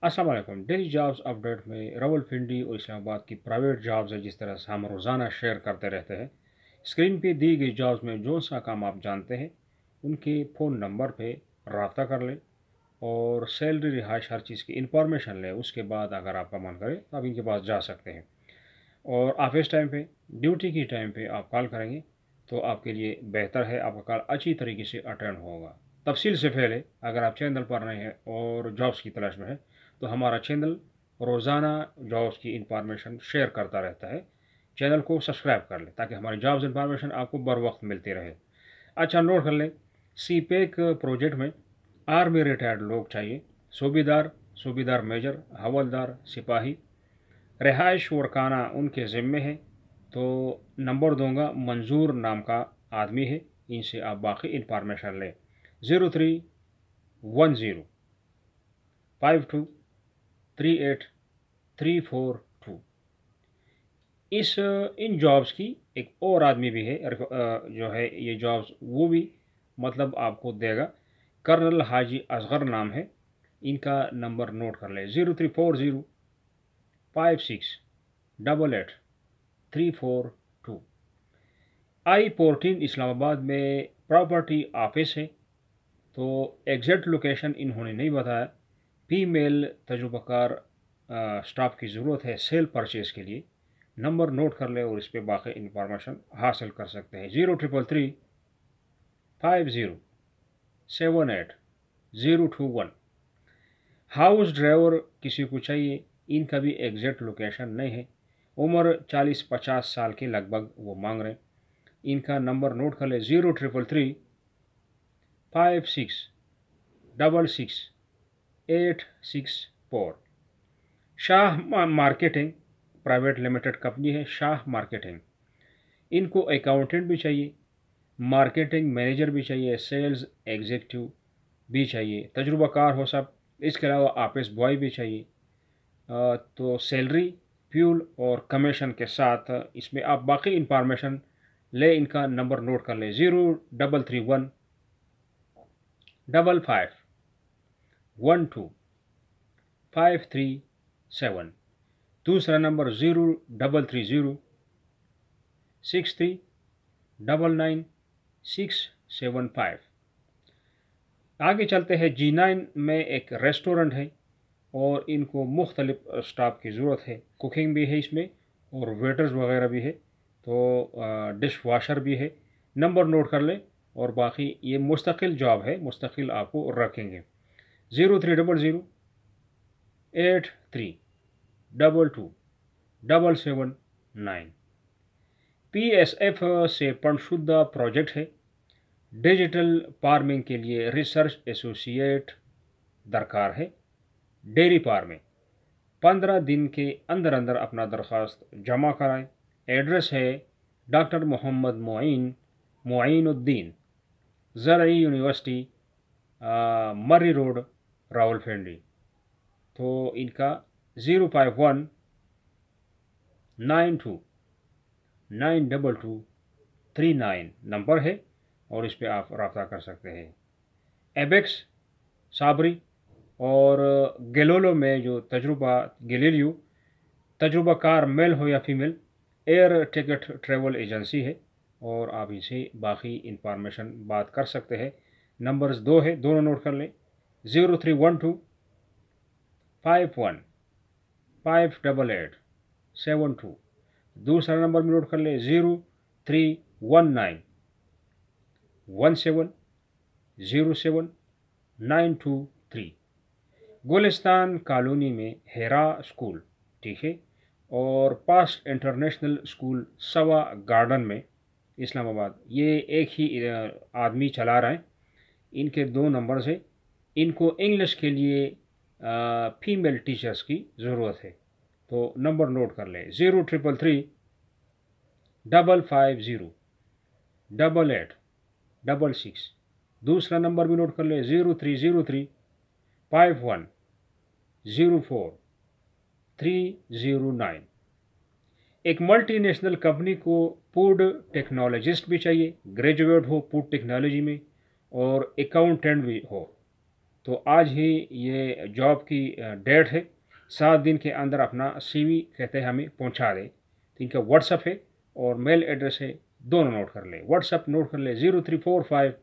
अस्सलाम वालेकुम। Daily jobs update में रावलपिंडी और इस्लामाबाद की प्राइवेट जॉब्स है, जिस तरह से हम रोज़ाना शेयर करते रहते हैं। स्क्रीन पे दी गई जॉब्स में जो सा काम आप जानते हैं उनके फ़ोन नंबर पे रब्ता कर लें और सैलरी रिहाइश हर चीज़ की इंफॉर्मेशन लें। उसके बाद अगर आपका मन करे तो आप इनके पास जा सकते हैं। और ऑफिस टाइम पे, ड्यूटी की टाइम पे आप कॉल करेंगे तो आपके लिए बेहतर है, आपका कॉल अच्छी तरीके से अटेंड होगा। तफसील से पहले अगर आप चैनल पर नए हैं और जॉब्स की तलाश में है तो हमारा चैनल रोज़ाना जॉब्स की इंफॉर्मेशन शेयर करता रहता है। चैनल को सब्सक्राइब कर लें ताकि हमारी जॉब्स इंफॉर्मेशन आपको बर वक्त मिलती रहे। अच्छा, नोट कर लें, सी पैक प्रोजेक्ट में आर्मी रिटायर्ड लोग चाहिए। सूबेदार, सूबेदार मेजर, हवलदार, सिपाही। रिहाइश वरकाना उनके ज़िम्मे है। तो नंबर दूंगा, मंजूर नाम का आदमी है, इनसे आप बाकी इंफॉर्मेशन लें। 03105238 342। इन जॉब्स की एक और आदमी भी है, जो है ये जॉब्स वो भी मतलब आपको देगा। कर्नल हाजी असगर नाम है, इनका नंबर नोट कर ले। 03405688 342। I-14 इस्लामाबाद में प्रॉपर्टी ऑफिस है, तो एग्जैक्ट लोकेशन इन्होंने नहीं बताया। फीमेल तजुर्बाकार स्टाफ की ज़रूरत है सेल परचेज़ के लिए। नंबर नोट कर ले और इस पर बाकी इंफॉर्मेशन हासिल कर सकते हैं। 0333507021। हाउस ड्राइवर किसी को चाहिए, इनका भी एग्जैक्ट लोकेशन नहीं है। उम्र 40-50 साल के लगभग वो मांग रहे हैं। इनका नंबर नोट कर ले। 0333566864। Shah marketing private limited company है, शाह मार्केटिंग। इनको अकाउंटेंट भी चाहिए, मार्केटिंग मैनेजर भी चाहिए, सेल्स एग्जीक्यूटिव भी चाहिए, तजुर्बाकार हो सब। इसके अलावा ऑफिस बॉय भी चाहिए। तो सैलरी, फ्यूल और कमीशन के साथ इसमें आप बाकी इंफॉर्मेशन ले। इनका नंबर नोट कर ले। 0331551537। दूसरा नंबर 033363999675। आगे चलते हैं। G9 में एक रेस्टोरेंट है और इनको मुख्तलिफ स्टाफ की ज़रूरत है। कुकिंग भी है इसमें और वेटर्स वगैरह भी है, तो डिश वाशर भी है। नंबर नोट कर लें और बाकी ये मुस्तकिल जॉब है, मुस्तकिल आपको रखेंगे। 030083227779। PSF से पंशुदा प्रोजेक्ट है। डिजिटल फार्मिंग के लिए रिसर्च एसोसिएट दरकार है। डेयरी फार्मिंग 15 दिन के अंदर अंदर अपना दरख्वास्त जमा कराएं। एड्रेस है डॉक्टर मोहम्मद मोइनुद्दीन, ज़रई यूनिवर्सिटी, मर्री रोड, रावलपिंडी। तो इनका 0519292239 नंबर है और इस पर आप रब्ता कर सकते हैं। एबेक्स, साबरी और गेलोलो में जो गेलेलियो तजुर्बाकार मेल हो या female, air ticket travel agency है और आप इनसे बाकी इंफॉर्मेशन बात कर सकते हैं। नंबर्स दो है, दोनों नोट कर लें। 031251588872। दूसरा नंबर भी नोट कर लें। 03191707 गुलिस्तान कॉलोनी में हेरा स्कूल, ठीक है, और पास्ट इंटरनेशनल स्कूल सवा गार्डन में इस्लामाबाद। ये एक ही आदमी चला रहे हैं। इनके दो नंबर से इनको इंग्लिश के लिए फीमेल टीचर्स की ज़रूरत है, तो नंबर नोट कर लें। 0333550886। दूसरा नंबर भी नोट कर लें। 03035104 309। एक मल्टी नेशनल कंपनी को फूड टेक्नोलॉजिस्ट भी चाहिए, ग्रेजुएट हो फूड टेक्नोलॉजी में और अकाउंटेंट भी हो। تو آج ہی یہ جاب کی ڈیٹ ہے، 7 دن کے اندر اپنا سی وی کہتے ہیں ہمیں پہنچا دے۔ تو ان کا واٹس ایپ ہے اور میل ایڈریس ہے، دونوں نوٹ کر لیں، واٹس ایپ نوٹ کر لیں 0345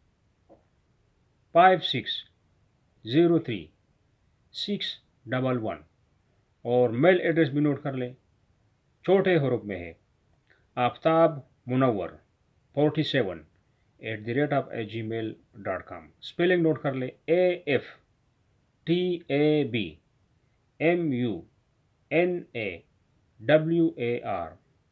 5603 611، اور میل ایڈریس بھی نوٹ کر لیں، چھوٹے حروف میں ہے، آفتاب منور 47@gmail.com۔ اسپیلنگ نوٹ کر لیں، AFTABMUNAWAR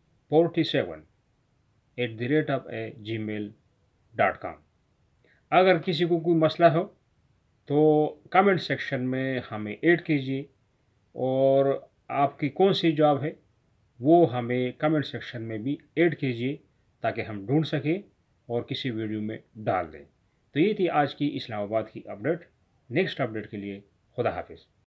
47@gmail.com۔ اگر کسی کو کوئی مسئلہ ہو تو کمنٹ سیکشن میں ہمیں ایڈ کیجیے، اور آپ کی کون سی جاب ہے وہ ہمیں کمنٹ سیکشن میں بھی ایڈ کیجیے تاکہ ہم ڈھونڈ سکیں اور کسی ویڈیو میں ڈال دیں۔ تو یہ تھی آج کی اسلام آباد کی اپڈیٹ۔ نیکسٹ اپڈیٹ کے لیے خدا حافظ۔